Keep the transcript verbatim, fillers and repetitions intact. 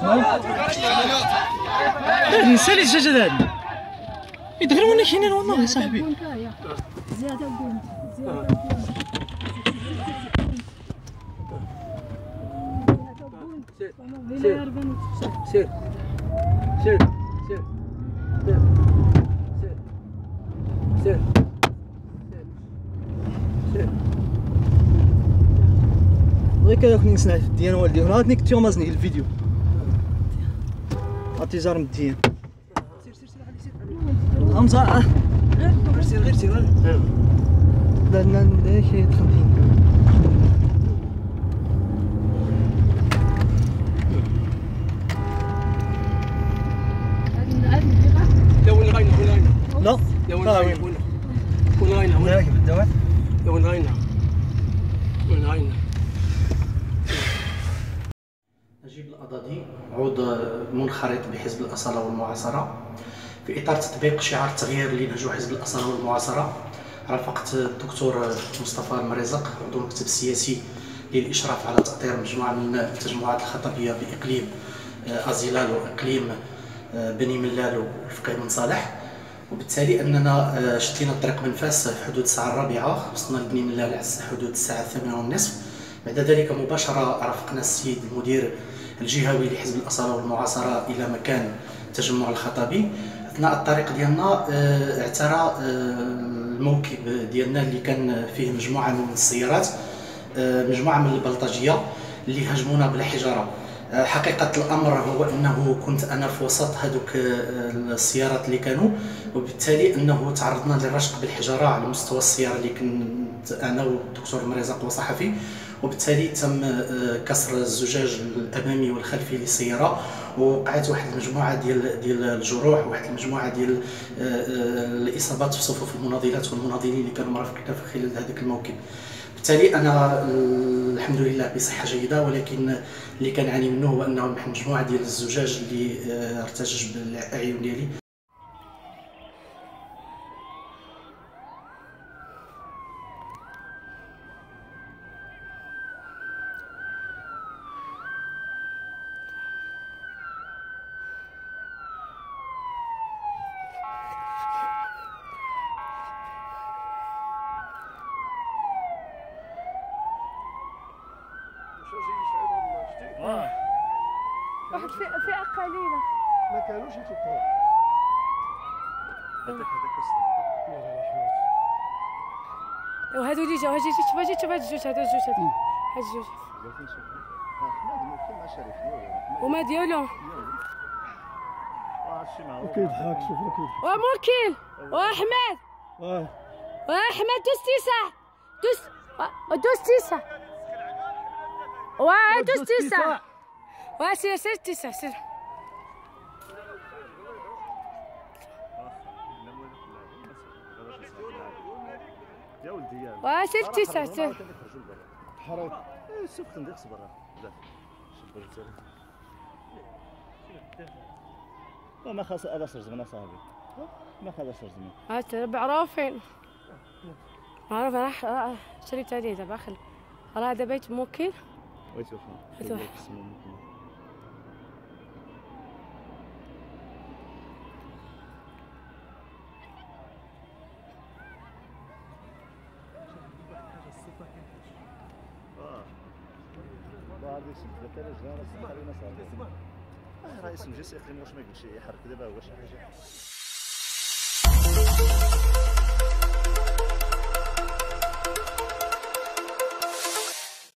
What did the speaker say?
نسالي الدجاج هذا يدخلوا ولا كاينين والله يا صاحبي. زياده بنت زياده بنت سير سير سير سير سير سير غير كذا كنت نسمع ديال والدي هنا غادي كنتي مازني الفيديو عطي جار مديان. سير سير سير علي سير امزا غير سير غير سير غير لا لا لا شي خمسين لا وين غاينا وين غاينا لا لا وين غاينا وين غاينا وين غاينا وين غاينا وين غاينا. نجيب الأضادي عضو منخرط بحزب الأصالة والمعاصرة في إطار تطبيق شعار التغيير اللي نهجو حزب الأصالة والمعاصرة. رافقت الدكتور مصطفى المريزق عضو المكتب السياسي للإشراف على تأطير مجموعة من التجمعات الخطبية بإقليم أزيلال وإقليم بني ملال والفقيه بن صالح، وبالتالي اننا شدينا الطريق بنفاس في حدود الساعه الرابعه، وصلنا لبني ملال على حدود الساعه الثامنه والنصف. بعد ذلك مباشره رافقنا السيد المدير الجهوي لحزب الاصاله والمعاصره الى مكان التجمع الخطبي. اثناء الطريق ديالنا اعترى الموكب ديالنا اللي كان فيه مجموعه من السيارات، مجموعه من البلطجيه اللي هاجمونا بالحجاره. حقيقة الأمر هو أنه كنت أنا في وسط هذوك السيارات اللي كانوا، وبالتالي أنه تعرضنا للرشق بالحجارة على مستوى السيارة اللي كنت أنا والدكتور المريزق وصحفي، وبالتالي تم كسر الزجاج الأمامي والخلفي للسيارة، ووقعت واحد المجموعة ديال ديال الجروح وواحد المجموعة ديال الإصابات في صفوف المناضلات والمناضلين اللي كانوا مرافقين في خلال هذاك الموكب. بالتالي انا الحمد لله بصحه جيده، ولكن اللي كنعاني منه هو انه واحد مجموعه ديال الزجاج اللي ارتجج بالاعين ديالي. واحد فئة قليلة ما كانوش يتوقعوا هذاك هذاك وهادو اللي جاو هاجي شوف هاجي شوف هاد الجوج هادو الجوج هادو هاد الجوج وما ديالو كيضحك شوف كيضحك وموكل واحمد واحمد دوز تسع دوز دوز تسع واه دوز تسع واه سير سير تسع سير يا ولدي واه سير تسع سير حرام شوف خندق صبر بزاف شبر ما خاص هذا سر زمان صاحبي ما خاص سر زمان ها تربع عرافين معروف راح شريت عليه دابا خل راه هذا بيت موكل وي شوف رئيس المجلس الاقليمي واش ما قالش يحرك دابا هو شي حاجه.